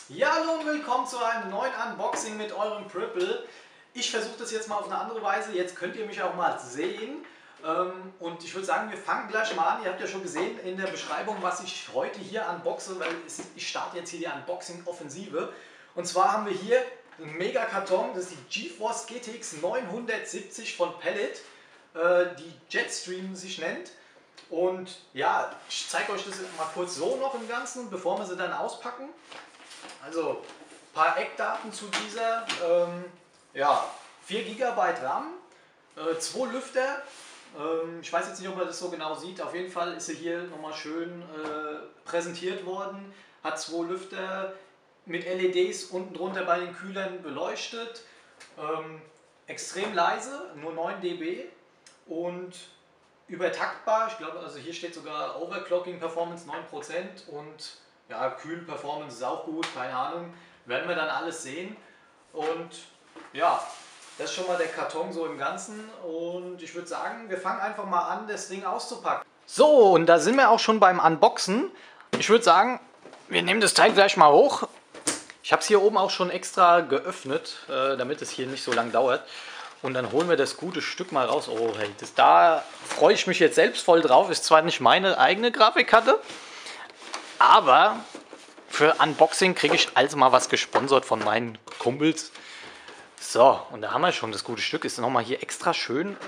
Ja, hallo und willkommen zu einem neuen Unboxing mit eurem Pripple. Ich versuche das jetzt mal auf eine andere Weise. Jetzt könnt ihr mich auch mal sehen. Und ich würde sagen, wir fangen gleich mal an. Ihr habt ja schon gesehen in der Beschreibung, was ich heute hier unboxe, weil ich starte jetzt hier die Unboxing-Offensive. Und zwar haben wir hier einen Mega-Karton, das ist die GeForce GTX 970 von Pellet, die Jetstream sich nennt. Und ja, ich zeige euch das mal kurz so noch im Ganzen, bevor wir sie dann auspacken. Also ein paar Eckdaten zu dieser. Ja, 4 GB RAM, 2 Lüfter. Ich weiß jetzt nicht, ob man das so genau sieht. Auf jeden Fall ist sie hier nochmal schön präsentiert worden. Hat 2 Lüfter mit LEDs unten drunter bei den Kühlern beleuchtet. Extrem leise, nur 9 dB und übertaktbar. Ich glaube, also hier steht sogar Overclocking Performance 9% und ja, Kühl-Performance ist auch gut, keine Ahnung. Werden wir dann alles sehen. Und ja, das ist schon mal der Karton so im Ganzen. Und ich würde sagen, wir fangen einfach mal an, das Ding auszupacken. So, und da sind wir auch schon beim Unboxen. Ich würde sagen, wir nehmen das Teil gleich mal hoch. Ich habe es hier oben auch schon extra geöffnet, damit es hier nicht so lang dauert. Und dann holen wir das gute Stück mal raus. Oh, hey, da freue ich mich jetzt selbst voll drauf. Ist zwar nicht meine eigene Grafikkarte, aber für Unboxing kriege ich also mal was gesponsert von meinen Kumpels. So, und da haben wir schon das gute Stück. Ist nochmal hier extra schön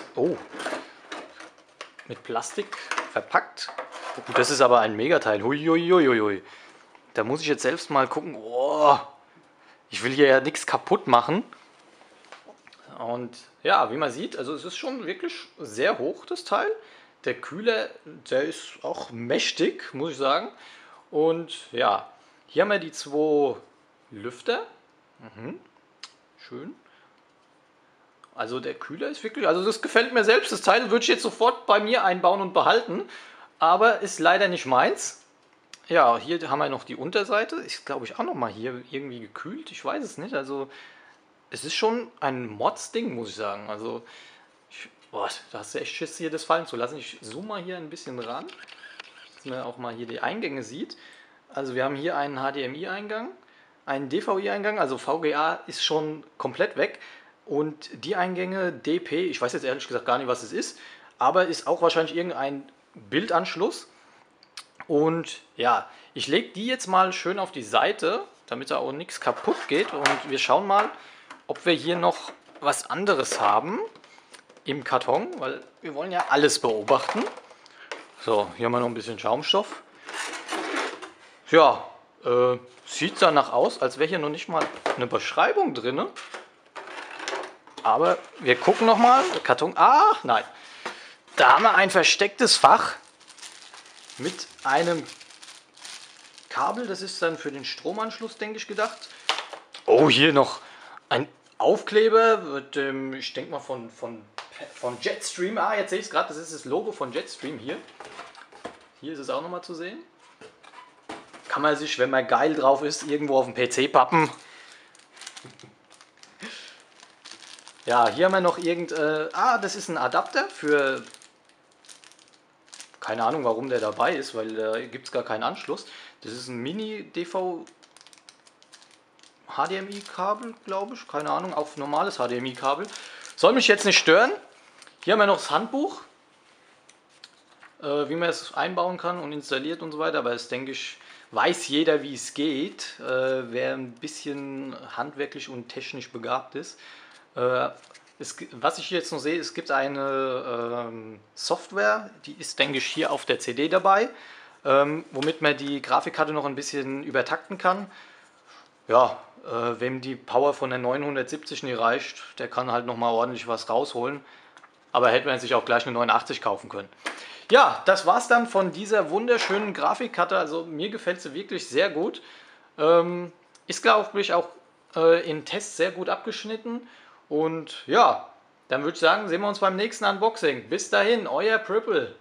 mit Plastik verpackt. Und das ist aber ein Megateil. Huiuiuiui. Da muss ich jetzt selbst mal gucken. Oh, ich will hier ja nichts kaputt machen. Und ja, wie man sieht, also es ist schon wirklich sehr hoch, das Teil. Der Kühler, der ist auch mächtig, muss ich sagen. Und ja, hier haben wir die 2 Lüfter. Schön. Also der Kühler ist wirklich, also das gefällt mir selbst. Das Teil würde ich jetzt sofort bei mir einbauen und behalten. Aber ist leider nicht meins. Ja, hier haben wir noch die Unterseite. Ist, glaube ich, auch noch mal hier irgendwie gekühlt. Ich weiß es nicht. Also es ist schon ein Mods-Ding, muss ich sagen. Also boah, da hast du echt Schiss, hier das fallen zu lassen. Ich zoome mal hier ein bisschen ran, dass man auch mal hier die Eingänge sieht. Also wir haben hier einen HDMI-Eingang, einen DVI-Eingang, also VGA ist schon komplett weg. Und die Eingänge DP, ich weiß jetzt ehrlich gesagt gar nicht, was es ist, aber ist auch wahrscheinlich irgendein Bildanschluss. Und ja, ich lege die jetzt mal schön auf die Seite, damit da auch nichts kaputt geht. Und wir schauen mal, ob wir hier noch was anderes haben im Karton, weil wir wollen ja alles beobachten. So, hier haben wir noch ein bisschen Schaumstoff. Ja, sieht danach aus, als wäre hier noch nicht mal eine Beschreibung drin. Aber wir gucken noch mal. Karton. Ah, nein. Da haben wir ein verstecktes Fach mit einem Kabel. Das ist dann für den Stromanschluss, denke ich, gedacht. Oh, hier noch ein Aufkleber mit dem, ich denke mal von Jetstream. Ah, jetzt sehe ich es gerade, das ist das Logo von Jetstream hier. Hier ist es auch nochmal zu sehen. Kann man sich, wenn man geil drauf ist, irgendwo auf dem PC pappen. Ja, hier haben wir noch das ist ein Adapter für, keine Ahnung warum der dabei ist, weil da gibt es gar keinen Anschluss. Das ist ein Mini-DV HDMI-Kabel, glaube ich, keine Ahnung, auf normales HDMI-Kabel. Soll mich jetzt nicht stören. Hier haben wir noch das Handbuch, wie man es einbauen kann und installiert und so weiter, aber das denke ich, weiß jeder, wie es geht, wer ein bisschen handwerklich und technisch begabt ist. Was ich jetzt noch sehe, es gibt eine Software, die ist, denke ich, hier auf der CD dabei, womit man die Grafikkarte noch ein bisschen übertakten kann. Ja, wem die Power von der 970 nicht reicht, der kann halt nochmal ordentlich was rausholen. Aber hätte man sich auch gleich eine 89 kaufen können. Ja, das war's dann von dieser wunderschönen Grafikkarte. Also mir gefällt sie wirklich sehr gut. Ist, glaube ich, auch in Tests sehr gut abgeschnitten. Und ja, dann würde ich sagen, sehen wir uns beim nächsten Unboxing. Bis dahin, euer Pripple.